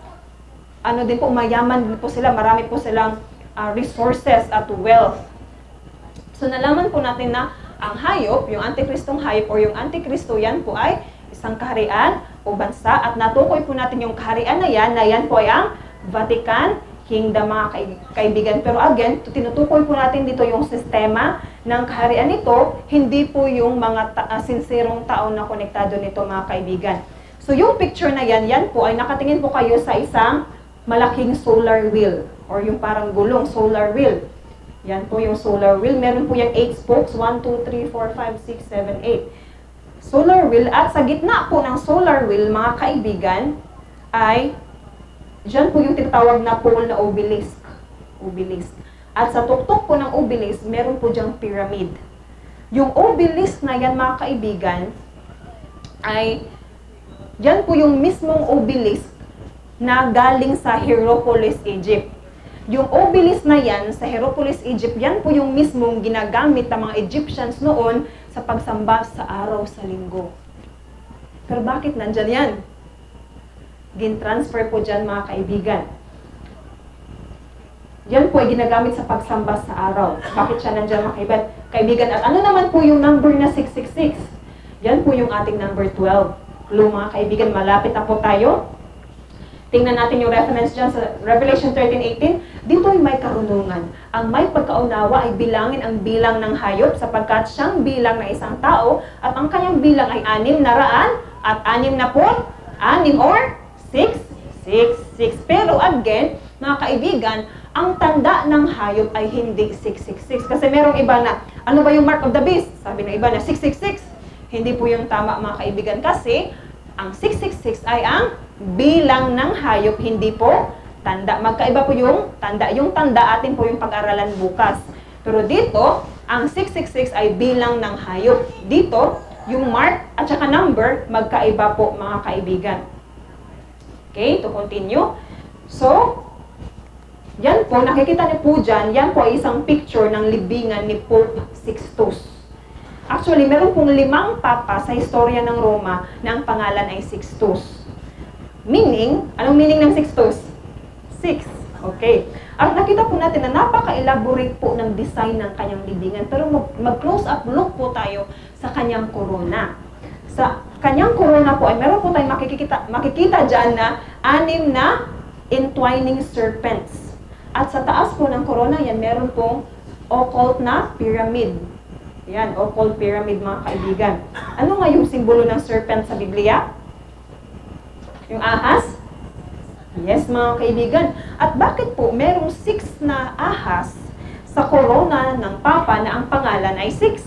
ano din po, mayaman din po sila, marami po silang uh, resources at wealth. So nalaman po natin na ang hayop, yung antikristong hayop o yung antikristo, yan po ay isang kaharian o bansa at natukoy po natin yung kaharian na yan, na yan po ay ang Vatican Kingdom, mga kaibigan. Pero again, tinutukoy po natin dito yung sistema ng kaharian nito, hindi po yung mga ta uh, sinserong tao na konektado nito, mga kaibigan. So yung picture na yan, yan po ay nakatingin po kayo sa isang malaking solar wheel or yung parang gulong solar wheel. Yan po yung solar wheel. Meron po yung eight spokes, one, two, three, four, five, six, seven, eight. Solar wheel, at sa gitna po ng solar wheel, mga kaibigan, ay dyan po yung tinatawag na pole na obelisk. Obelisk. At sa tuktok po ng obelisk, meron po dyang pyramid. Yung obelisk na yan, mga kaibigan, ay dyan po yung mismong obelisk na galing sa Hierapolis, Egypt. Yung obelisk na yan sa Hierapolis, Egypt, yan po yung mismong ginagamit ng mga Egyptians noon sa pagsamba sa araw sa linggo. Pero bakit nandyan yan? Gin-transfer po dyan, mga kaibigan. Yan po ay ginagamit sa pagsamba sa araw. Bakit siya nandyan, mga kaibigan? At ano naman po yung number na six six six? Yan po yung ating number twelve. Clue, mga kaibigan, malapit na po tayo. Tingnan natin yung reference dyan sa Revelation thirteen eighteen. Dito ay may karunungan. Ang may pagkaunawa ay bilangin ang bilang ng hayop sapagkat siyang bilang ng isang tao at ang kanyang bilang ay anim na raan at anim na put, anim or six, six, six. Pero again, mga kaibigan, ang tanda ng hayop ay hindi six six six. Kasi merong iba na, ano ba yung mark of the beast? Sabi ng iba na six six six. Hindi po yung tama, mga kaibigan, kasi ang six six six ay ang bilang ng hayop, hindi po tanda. Magkaiba po yung tanda. Yung tanda atin po yung pag-aralan bukas. Pero dito, ang six six six ay bilang ng hayop. Dito, yung mark at saka number, magkaiba po mga kaibigan. Okay, to continue. So, yan po, nakikita niyo po dyan, yan po ay isang picture ng libingan ni Pope Sixtus. Actually, meron pong limang papa sa historia ng Roma na ang pangalan ay Sixtus. Meaning, anong meaning ng Sixtus? Six. Okay. At nakita po natin na napaka-elaborate po ng design ng kanyang libingan. Pero mag-close up look po tayo sa kanyang corona. Sa kanyang corona po ay meron po tayong makikita, makikita dyan na anim na entwining serpents. At sa taas po ng corona, yan, meron pong occult na pyramid. Yan, occult pyramid mga kaibigan. Ano nga yung simbolo ng serpent sa Biblia? Yung ahas? Yes, mga kaibigan. At bakit po merong six na ahas sa corona ng Papa na ang pangalan ay six?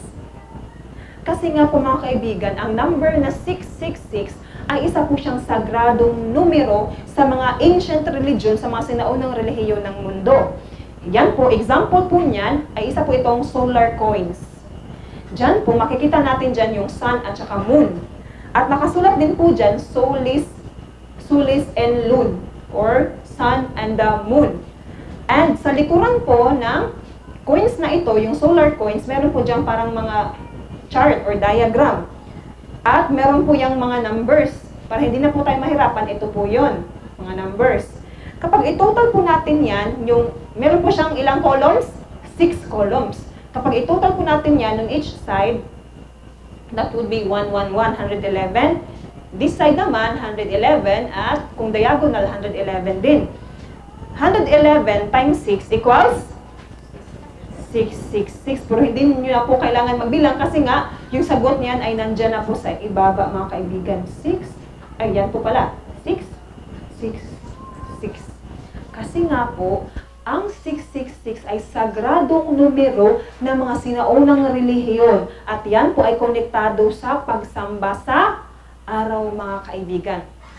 Kasi nga po mga kaibigan, ang number na six six six ay isa po siyang sagradong numero sa mga ancient religion, sa mga sinaunang relihiyon ng mundo. Yan po, example po niyan ay isa po itong solar coins. Diyan po, makikita natin dyan yung sun at saka moon. At nakasulat din po dyan, solis, solis and lune, or sun and the moon. And sa likuran po ng coins na ito, yung solar coins, meron po dyan parang mga chart or diagram. At meron po yung mga numbers. Para hindi na po tayo mahirapan, ito po yon, mga numbers. Kapag i-total po natin yan, yung, meron po siyang ilang columns? Six columns. Kapag i-total po natin yan on each side, that would be one one one, one hundred eleven. This side naman, one hundred eleven. At kung diagonal, one hundred eleven din. one hundred eleven times six equals six six six. Pero hindi nyo na po kailangan magbilang kasi nga, yung sagot niyan ay nandyan na po sa ibaba mga kaibigan. six, ay yan po pala. six, six, six. Kasi nga po, ang six six six ay sagradong numero ng mga sinaunang relihiyon. At yan po ay konektado sa pagsamba sa araw mga kaibigan.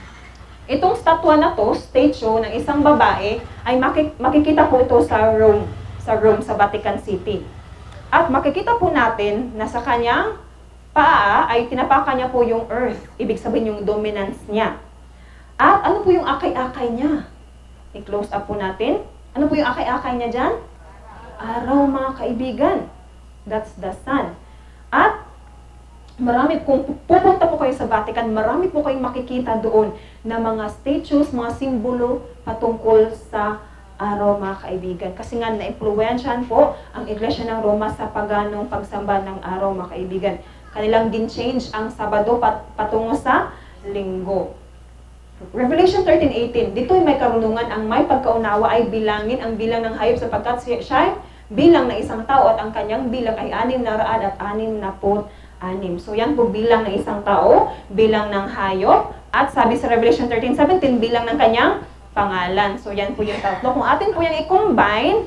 Itong statwa na to, statue ng isang babae, ay makikita po ito sa Rome. sa Rome, sa Vatican City. At makikita po natin na sa kanyang paa ay tinapakan niya po yung earth. Ibig sabihin yung dominance niya. At ano po yung akay-akay niya? I-close up po natin. Ano po yung akay-akay niya dyan? Araw, mga kaibigan. That's the sun. At marami, kung pupunta po kayo sa Vatican, marami po kayong makikita doon na mga statues, mga simbolo patungkol sa araw mga kaibigan. Kasi nga na-influensyahan po ang Iglesia ng Roma sa paganong pagsamba ng araw mga kaibigan. Kanilang din change ang Sabado pat patungo sa Linggo. Revelation thirteen eighteen, dito'y may karunungan, ang may pagkaunawa ay bilangin ang bilang ng hayop sapagkat siya bilang na isang tao at ang kanyang bilang ay anim na raan at anim na put anim. So yan po bilang ng isang tao, bilang ng hayop, at sabi sa Revelation thirteen seventeen, bilang ng kanyang pangalan. So, yan po yung tatlo. Kung atin po yung i-combine,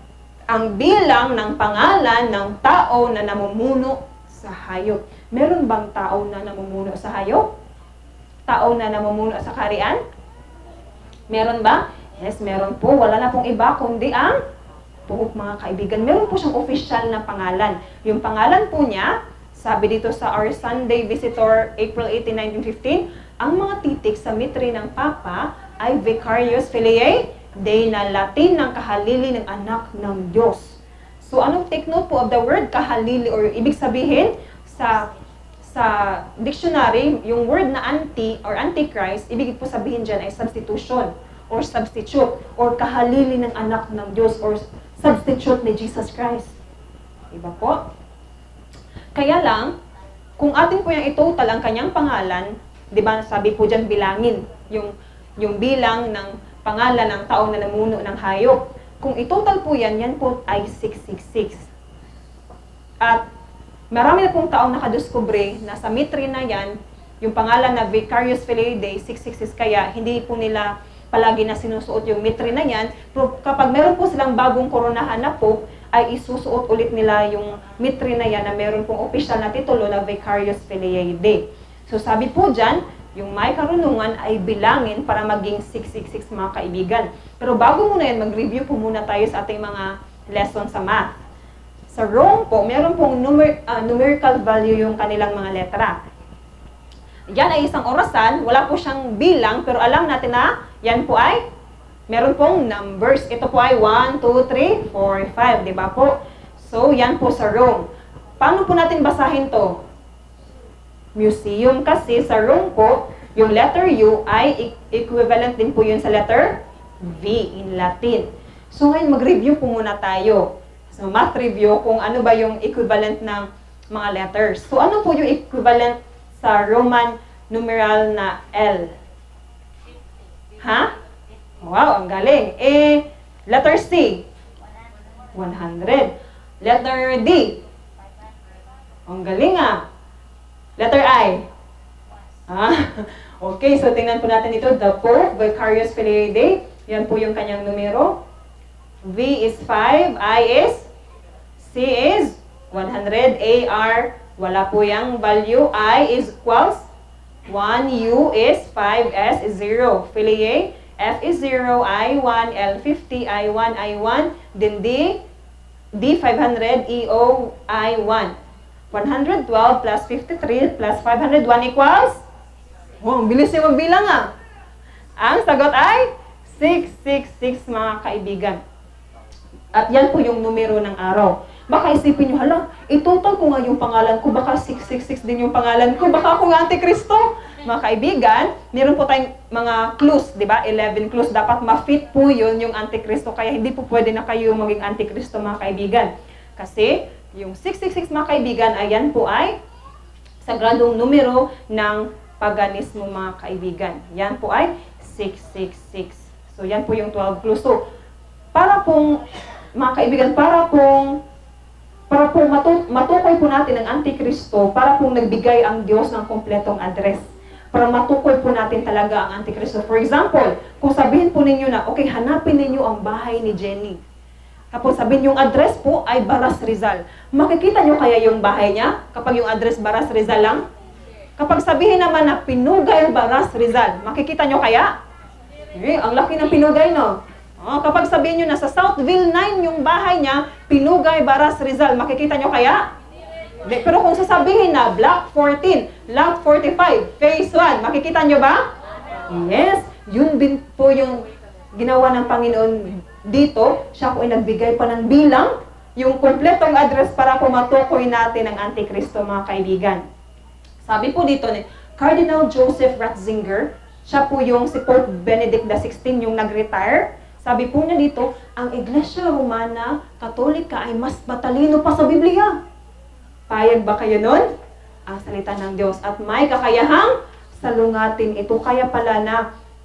ang bilang ng pangalan ng tao na namumuno sa hayop. Meron bang tao na namumuno sa hayop? Tao na namumuno sa kaharian? Meron ba? Yes, meron po. Wala na pong iba, kundi ang Pope, mga kaibigan. Meron po siyang official na pangalan. Yung pangalan po niya, sabi dito sa Our Sunday Visitor, April eighteen, nineteen fifteen, ang mga titik sa mitre ng Papa ay Vicarius Filiae Dei na Latin ng kahalili ng anak ng Diyos. So, anong take note po of the word kahalili, or ibig sabihin sa sa dictionary, yung word na anti or antichrist, ibig po sabihin dyan ay substitution or substitute or kahalili ng anak ng Diyos or substitute ni Jesus Christ. Iba po? Kaya lang, kung atin po yung itotal ang kanyang pangalan, di ba sabi po dyan bilangin, yung yung bilang ng pangalan ng tao na namuno ng hayop. Kung itotal po yan, yan po ay six six six. At marami na pong taong nakadiskubre na sa mitre na yan, yung pangalan na Vicarius Filiae Dei, six six six, kaya hindi po nila palagi na sinusuot yung mitre na yan. Pero kapag meron po silang bagong koronahan na po, ay isusuot ulit nila yung mitre na yan na meron pong official na titulo na Vicarius Filiae Dei. So sabi po dyan, yung may karunungan ay bilangin para maging six six six mga kaibigan. Pero bago muna yan, mag-review po muna tayo sa ating mga lesson sa math. Sa Rome po, meron pong numer uh, numerical value yung kanilang mga letra. Yan ay isang orasan, wala po siyang bilang, pero alam natin na yan po ay meron pong numbers. Ito po ay one, two, three, four, five, di ba po? So, yan po sa Rome. Paano po natin basahin to? Museum kasi sa Rome po, yung letter U ay equivalent din po yun sa letter V in Latin. So, ngayon mag-review po muna tayo. So, math review kung ano ba yung equivalent ng mga letters. So, ano po yung equivalent sa Roman numeral na L? Ha? Wow, ang galing. Eh, letter C? one hundred. Letter D? Ang galing ah. Letter I? Ah, okay, so tingnan po natin ito. The Pope, Vicarius Filii Dei. Yan po yung kanyang numero. V is five, I is, C is one hundred, A, R, wala po yung value. I is equals one, U is five, S is zero. Filii, F is zero, I one, L fifty, I one, I one, then D, D five hundred, E O, I one. one hundred twelve plus fifty-three plus five hundred one equals? Wow, ang bilis yung magbilang ah. Ang sagot ay six six six mga kaibigan. At yan po yung numero ng araw. Baka isipin nyo, hala, itutal ko nga yung pangalan ko, baka six six six din yung pangalan ko, baka ako nga Antikristo. Mga kaibigan, meron po tayong mga clues, di ba? eleven clues. Dapat ma-fit po yun yung Antikristo. Kaya hindi po pwede na kayo maging Antikristo, mga kaibigan. Kasi, yung six six six, mga kaibigan, ayan po ay sagradong numero ng paganismo, mga kaibigan. Yan po ay six six six. So, yan po yung twelve clues. So, para pong, mga kaibigan, para pong para pong matu matukoy po natin ang Antikristo, para pong nagbigay ang Diyos ng kompletong address. Para matukoy po natin talaga ang Antikristo. For example, kung sabihin po ninyo na, okay, hanapin ninyo ang bahay ni Jenny. Tapos sabihin yung address po ay Baras Rizal. Makikita nyo kaya yung bahay niya kapag yung address Baras Rizal lang? Kapag sabihin naman na Pinugay Baras Rizal, makikita nyo kaya? Eh, ang laki ng Pinugay, no? Oh, kapag sabihin nyo na sa Southville nine yung bahay niya, Pinugay, Baras, Rizal, makikita nyo kaya? De, pero kung sasabihin na Block fourteen, Lot forty-five, Phase one, makikita nyo ba? Yes, yun din po yung ginawa ng Panginoon dito. Siya po ay nagbigay pa ng bilang, yung kompletong address para po matukoy natin ang Antikristo, mga kaibigan. Sabi po dito ni Cardinal Joseph Ratzinger, siya po yung si Pope Benedict the sixteenth, yung nag-retire. Sabi po niya dito, ang Iglesia Romana Katolika ay mas matalino pa sa Biblia. Payag ba kayo nun? Ang salita ng Diyos. At may kakayahang salungatin ito. Kaya pala na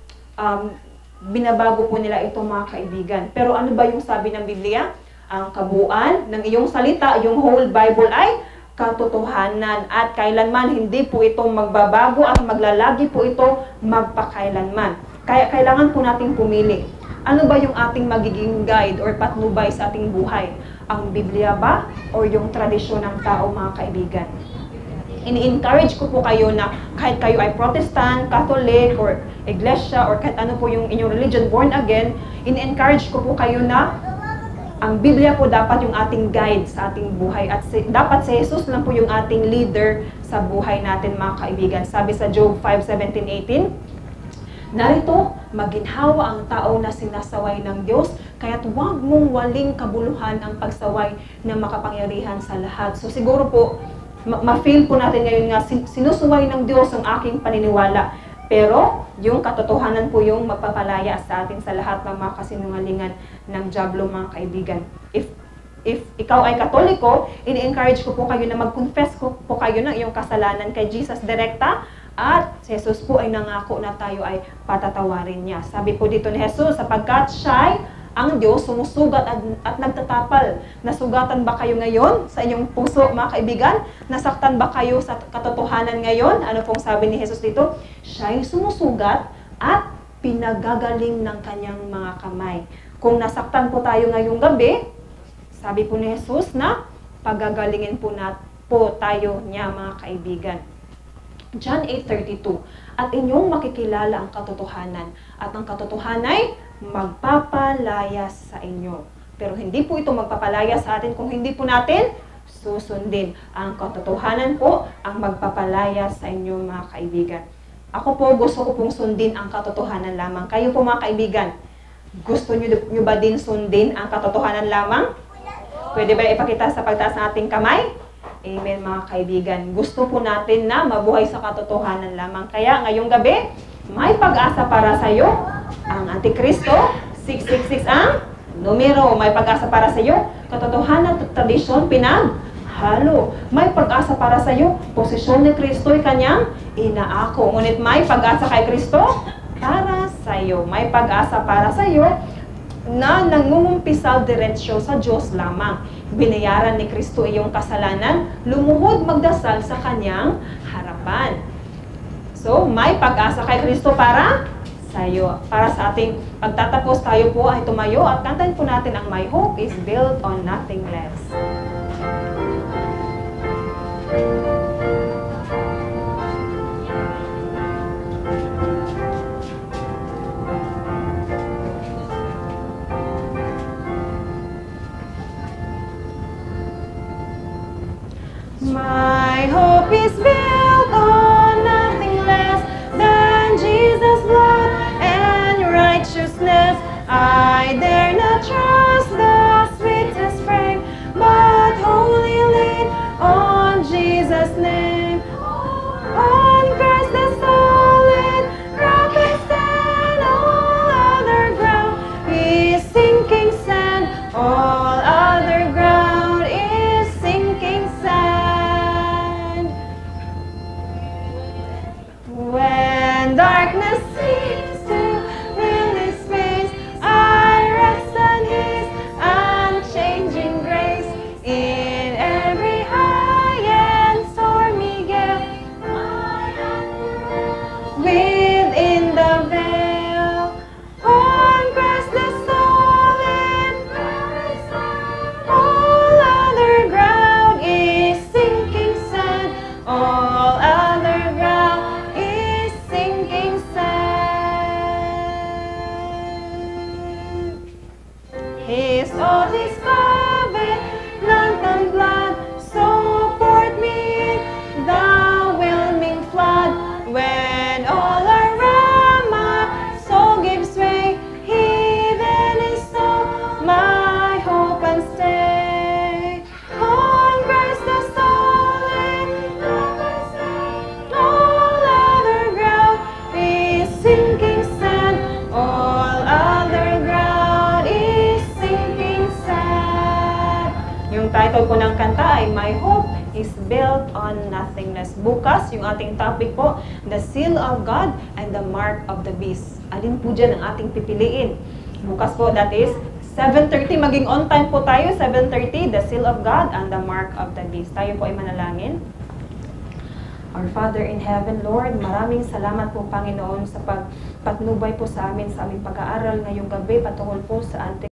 um, binabago po nila ito, mga kaibigan. Pero ano ba yung sabi ng Biblia? Ang kabuuan ng iyong salita, yung whole Bible ay katotohanan. At kailanman hindi po ito magbabago at maglalagi po ito magpakailanman. Kaya kailangan po nating pumili. Ano ba yung ating magiging guide or patnubay sa ating buhay? Ang Biblia ba o yung tradisyon ng tao, mga kaibigan? Ini-encourage ko po kayo na kahit kayo ay Protestant, Catholic, or Iglesia, or kahit ano po yung inyong religion, born again, ini-encourage ko po kayo na ang Biblia po dapat yung ating guide sa ating buhay. At si, dapat si Jesus lang po yung ating leader sa buhay natin, mga kaibigan. Sabi sa Job five seventeen eighteen, narito, maginhawa ang tao na sinasaway ng Diyos, kaya't huwag mong waling kabuluhan ang pagsaway ng makapangyarihan sa lahat. So siguro po, ma-feel po natin ngayon nga, sinusuway ng Diyos ang aking paniniwala. Pero, yung katotohanan po yung magpapalaya sa atin sa lahat ng mga kasinungalingan ng dyablo, mga kaibigan. If if ikaw ay Katoliko, ini-encourage ko po kayo na mag-confess ko po kayo ng iyong kasalanan kay Jesus direkta. At si Jesus po ay nangako na tayo ay patatawarin niya. Sabi po dito ni Jesus, sapagkat siya'y ang Diyos, sumusugat at, at nagtatapal. Nasugatan ba kayo ngayon sa inyong puso, mga kaibigan? Nasaktan ba kayo sa katotohanan ngayon? Ano pong sabi ni Jesus dito? Siya'y sumusugat at pinagagaling ng kanyang mga kamay. Kung nasaktan po tayo ngayong gabi, sabi po ni Jesus na pagagalingin po, na, po tayo niya, mga kaibigan. John eight thirty-two. At at inyong makikilala ang katotohanan. At ang katotohanan ay magpapalayas sa inyo. Pero hindi po ito magpapalayas sa atin kung hindi po natin susundin. Ang katotohanan po ang magpapalayas sa inyo, mga kaibigan. Ako po, gusto ko pong sundin ang katotohanan lamang. Kayo po, mga kaibigan, gusto nyo, nyo ba din sundin ang katotohanan lamang? Pwede ba ipakita sa pagtaas ng ating kamay? Amen, mga kaibigan. Gusto po natin na mabuhay sa katotohanan lamang. Kaya ngayong gabi, may pag-asa para sa iyo. Ang Antikristo, six six six ang numero. May pag-asa para sa iyo. Katotohanan at tradisyon, pinaghalo. May pag-asa para sa iyo. Posisyon ni Kristo ay kanyang inaako. Ngunit may pag-asa kay Kristo para sa iyo. May pag-asa para sa iyo na nangungumpisal diretsyo sa Diyos lamang. Binayaran ni Kristo iyong kasalanan, lumuhod magdasal sa kanyang harapan. So, may pag-asa kay Kristo para sa iyo. Para sa ating pagtatapos, tayo po ay tumayo at kantahin po natin ang My Hope is Built on Nothing Less. My hope is built on nothing less than Jesus' blood and righteousness. I dare not trust the sweetest frame, but wholly lean on Jesus' name. On Christ the solid rock I stand, all other ground is sinking sand. All other ground is sinking sand. When darkness seems to fill His face, I rest on His unchanging grace. In every high and stormy gale, within the veil, on Christ the solid rock, all other ground is sinking sand. All other ground is sinking sand. His oath is covenant and blood, support me in the whelming flood. When all around my soul gives way, He then is so my hope and stay. On Christ the solid rock I stand, all other ground is sinking sand. All other ground is sinking sand. Yung title po ng kanta ay My Hope is Built on Nothingness. Bukas, yung ating topic po, The Seal of God and the Mark of the Beast. Alin po dyan ang ating pipiliin? Bukas po, that is seven thirty. Maging on time po tayo, seven thirty, The Seal of God and the Mark of the Beast. Tayo po ay manalangin. Our Father in Heaven, Lord, maraming salamat po, Panginoon, sa pagpatnubay po sa amin, sa aming pag-aaral ngayong gabi patungkol po sa anti